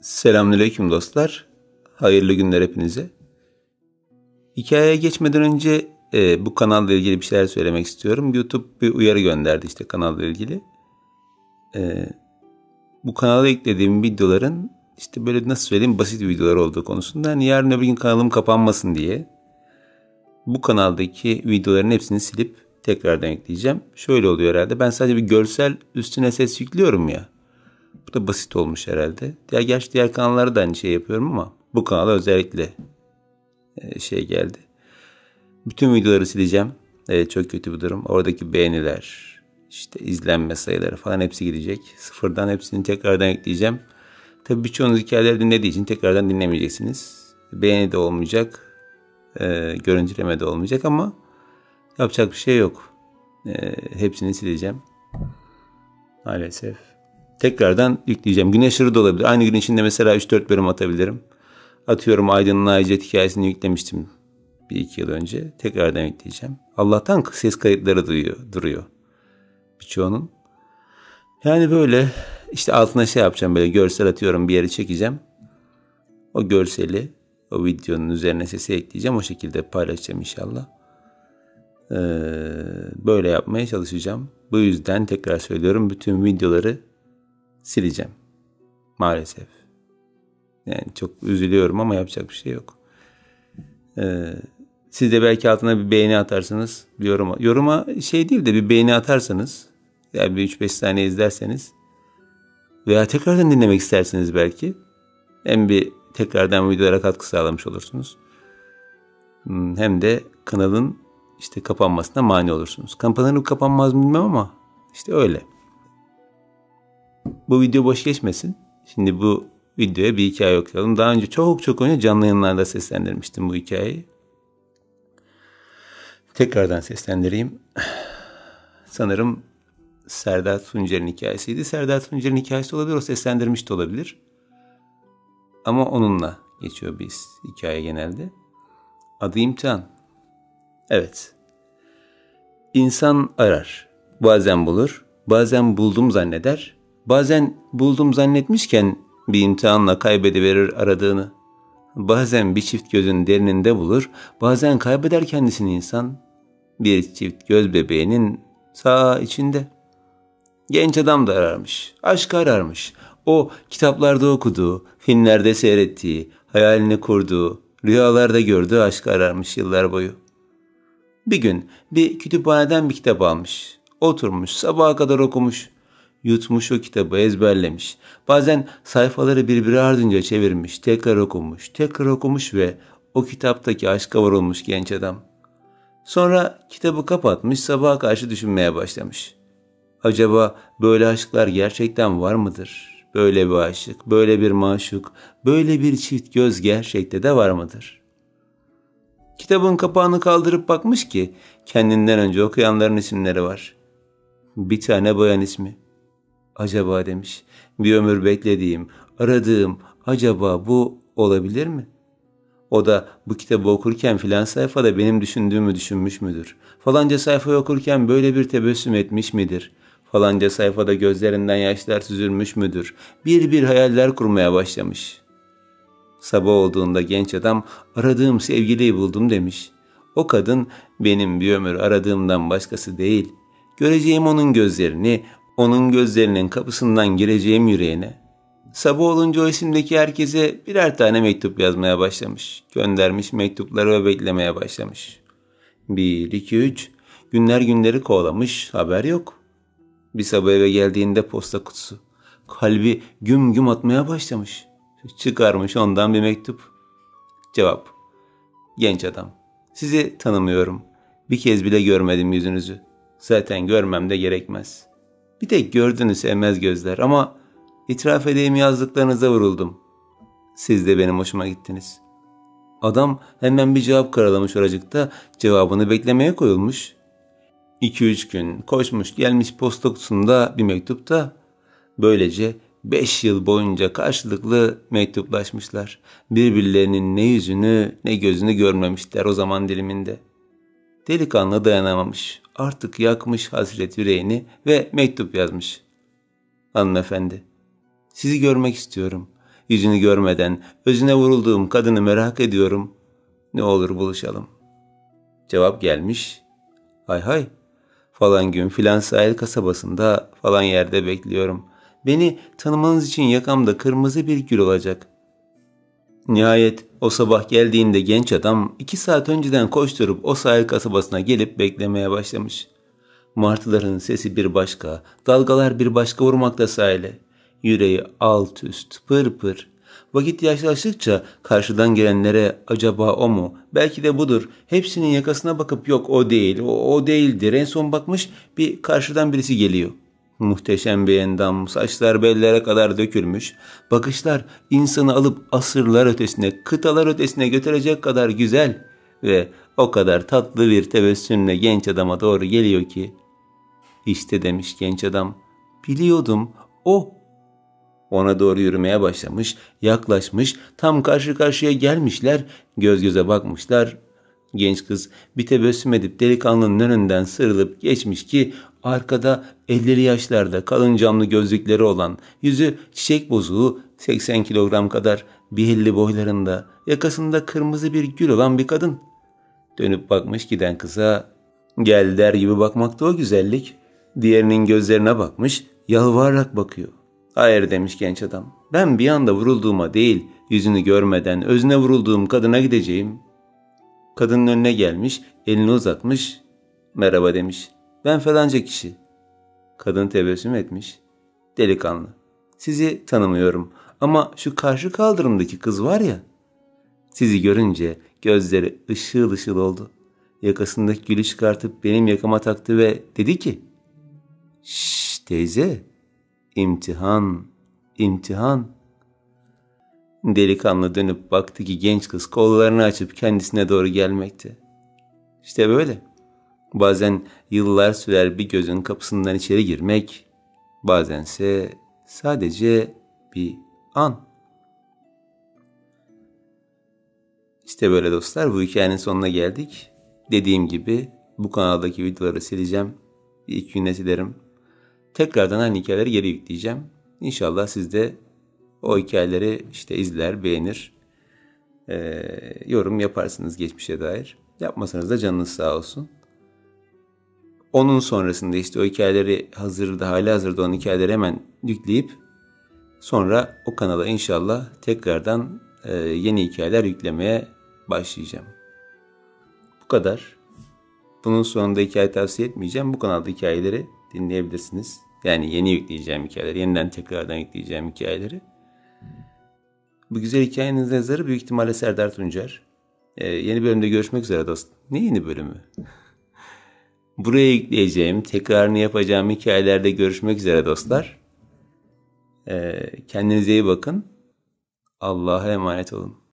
Selamünaleyküm dostlar. Hayırlı günler hepinize. Hikayeye geçmeden önce bu kanalla ilgili bir şeyler söylemek istiyorum. YouTube bir uyarı gönderdi işte kanalla ilgili. Bu kanala eklediğim videoların işte böyle nasıl söyleyeyim basit videolar olduğu konusunda hani yarın öbür gün kanalım kapanmasın diye bu kanaldaki videoların hepsini silip tekrardan ekleyeceğim. Şöyle oluyor herhalde. Ben sadece bir görsel üstüne ses yüklüyorum ya. Bu da basit olmuş herhalde. Gerçi diğer kanallarda da aynı şey yapıyorum ama bu kanala özellikle geldi. Bütün videoları sileceğim. Çok kötü bir durum. Oradaki beğeniler, işte izlenme sayıları falan hepsi gidecek. Sıfırdan hepsini tekrardan ekleyeceğim. Tabii birçoğunuz hikayeleri dinlediği için tekrardan dinlemeyeceksiniz. Beğeni de olmayacak. Görüntüleme de olmayacak ama yapacak bir şey yok. Hepsini sileceğim. Maalesef. Tekrardan yükleyeceğim. Gün aşırı da olabilir. Aynı gün içinde mesela 3-4 bölüm atabilirim. Atıyorum Aydın'ın Aycet hikayesini yüklemiştim 1-2 yıl önce. Tekrardan yükleyeceğim. Allah'tan ses kayıtları duruyor. Birçoğunun. Yani böyle işte altına şey yapacağım, böyle görsel atıyorum, bir yere çekeceğim. O görseli o videonun üzerine sesi ekleyeceğim. O şekilde paylaşacağım inşallah. Böyle yapmaya çalışacağım. Bu yüzden tekrar söylüyorum, bütün videoları sileceğim. Maalesef. Yani çok üzülüyorum ama yapacak bir şey yok. Siz de belki altına bir beğeni atarsınız. Bir yoruma şey değil de bir beğeni atarsanız, yani bir 3-5 saniye izlerseniz veya tekrardan dinlemek isterseniz belki hem bir tekrardan videolara katkı sağlamış olursunuz. Hem de kanalın işte kapanmasına mani olursunuz. Kapanır mı kapanmaz mı bilmem ama işte öyle. Bu video boş geçmesin. Şimdi bu videoya bir hikaye okuyalım. Daha önce çok önce canlı yayınlarda seslendirmiştim bu hikayeyi. Tekrardan seslendireyim. Sanırım Serdar Tuncer'in hikayesiydi. Serdar Tuncer'in hikayesi olabilir. O seslendirmiş de olabilir. Ama onunla geçiyor bir hikaye genelde. Adı İmtihan. Evet. İnsan arar. Bazen bulur. Bazen buldum zanneder. Bazen buldum zannetmişken bir imtihanla kaybediverir aradığını. Bazen bir çift gözün derininde bulur. Bazen kaybeder kendisini insan. Bir çift göz bebeğinin sağ içinde. Genç adam da ararmış. Aşkı ararmış. O kitaplarda okuduğu, filmlerde seyrettiği, hayalini kurduğu, rüyalarda gördüğü aşkı ararmış yıllar boyu. Bir gün bir kütüphaneden bir kitap almış. Oturmuş, sabaha kadar okumuş. Yutmuş o kitabı, ezberlemiş. Bazen sayfaları birbiri ardınca çevirmiş, tekrar okumuş ve o kitaptaki aşka vurulmuş genç adam. Sonra kitabı kapatmış, sabaha karşı düşünmeye başlamış. Acaba böyle aşklar gerçekten var mıdır? Böyle bir aşık, böyle bir maşuk, böyle bir çift göz gerçekte de var mıdır? Kitabın kapağını kaldırıp bakmış ki kendinden önce okuyanların isimleri var. Bir tane bayan ismi. Acaba demiş, bir ömür beklediğim, aradığım acaba bu olabilir mi? O da bu kitabı okurken filan sayfada benim düşündüğümü düşünmüş müdür? Falanca sayfayı okurken böyle bir tebessüm etmiş midir? Falanca sayfada gözlerinden yaşlar süzülmüş müdür? Bir hayaller kurmaya başlamış. Sabah olduğunda genç adam aradığım sevgiliyi buldum demiş. O kadın benim bir ömür aradığımdan başkası değil. Göreceğim onun gözlerini, onun gözlerinin kapısından gireceğim yüreğine. Sabah olunca o isimdeki herkese birer tane mektup yazmaya başlamış. Göndermiş mektupları ve beklemeye başlamış. 1, 2, 3 günleri kovalamış, haber yok. Bir sabah eve geldiğinde posta kutusu. Kalbi güm güm atmaya başlamış. Çıkarmış ondan bir mektup. Cevap. Genç adam. Sizi tanımıyorum. Bir kez bile görmedim yüzünüzü. Zaten görmem de gerekmez. Bir tek gördüğünü sevmez gözler ama itiraf edeyim yazdıklarınıza vuruldum. Siz de benim hoşuma gittiniz. Adam hemen bir cevap karalamış oracıkta, cevabını beklemeye koyulmuş. 2-3 gün koşmuş gelmiş posta kutusunda bir mektupta. Böylece 5 yıl boyunca karşılıklı mektuplaşmışlar. Birbirlerinin ne yüzünü ne gözünü görmemişler o zaman diliminde. Delikanlı dayanamamış. Artık yakmış hasret yüreğini ve mektup yazmış. Hanımefendi, sizi görmek istiyorum. Yüzünü görmeden özüne vurulduğum kadını merak ediyorum. Ne olur buluşalım. Cevap gelmiş. Hay hay. Falan gün filan sahil kasabasında falan yerde bekliyorum. Beni tanımanız için yakamda kırmızı bir gül olacak. Nihayet o sabah geldiğinde genç adam 2 saat önceden koşturup o sahil kasabasına gelip beklemeye başlamış. Martıların sesi bir başka, dalgalar bir başka vurmakta sahile. Yüreği alt üst, pır pır. Vakit yaşlaştıkça karşıdan gelenlere acaba o mu? Belki de budur. Hepsinin yakasına bakıp yok o değil, o değildir. En son bakmış bir karşıdan birisi geliyor. Muhteşem bir endam, saçlar bellere kadar dökülmüş. Bakışlar insanı alıp asırlar ötesine, kıtalar ötesine götürecek kadar güzel ve o kadar tatlı bir tebessümle genç adama doğru geliyor ki. İşte demiş genç adam, biliyordum o. Ona doğru yürümeye başlamış, yaklaşmış, tam karşı karşıya gelmişler, göz göze bakmışlar. Genç kız bir tebessüm edip delikanlının önünden sıyrılıp geçmiş ki arkada elleri yaşlarda kalın camlı gözlükleri olan, yüzü çiçek bozuğu 80 kilogram kadar bir boylarında, yakasında kırmızı bir gül olan bir kadın. Dönüp bakmış giden kıza, gel der gibi bakmakta o güzellik. Diğerinin gözlerine bakmış, yalvararak bakıyor. Hayır demiş genç adam. Ben bir anda vurulduğuma değil, yüzünü görmeden özüne vurulduğum kadına gideceğim. Kadının önüne gelmiş, elini uzatmış. Merhaba demiş. Ben falanca kişi. Kadın tebessüm etmiş. Delikanlı. Sizi tanımıyorum ama şu karşı kaldırımdaki kız var ya. Sizi görünce gözleri ışıl ışıl oldu. Yakasındaki gülü çıkartıp benim yakama taktı ve dedi ki, "Şşş teyze, imtihan, imtihan." Delikanlı dönüp baktı ki genç kız kollarını açıp kendisine doğru gelmekte. İşte böyle. Bazen yıllar sürer bir gözün kapısından içeri girmek, bazense sadece bir an. İşte böyle dostlar, bu hikayenin sonuna geldik. Dediğim gibi bu kanaldaki videoları sileceğim. Bir iki güne silerim. Tekrardan aynı hikayeleri geri yükleyeceğim. İnşallah siz de o hikayeleri işte izler, beğenir, yorum yaparsınız geçmişe dair. Yapmasanız da canınız sağ olsun. Onun sonrasında işte o hikayeleri halihazırda olan hikayeleri hemen yükleyip sonra o kanala inşallah tekrardan yeni hikayeler yüklemeye başlayacağım. Bu kadar. Bunun sonunda hikaye tavsiye etmeyeceğim. Bu kanalda hikayeleri dinleyebilirsiniz. Yani yeni yükleyeceğim hikayeleri, yeniden tekrardan yükleyeceğim hikayeleri. Bu güzel hikayenin yazarı büyük ihtimalle Serdar Tuncer. Yeni bölümde görüşmek üzere dostum. Ne yeni bölümü? Buraya yükleyeceğim, tekrarını yapacağım hikayelerde görüşmek üzere dostlar. Kendinize iyi bakın. Allah'a emanet olun.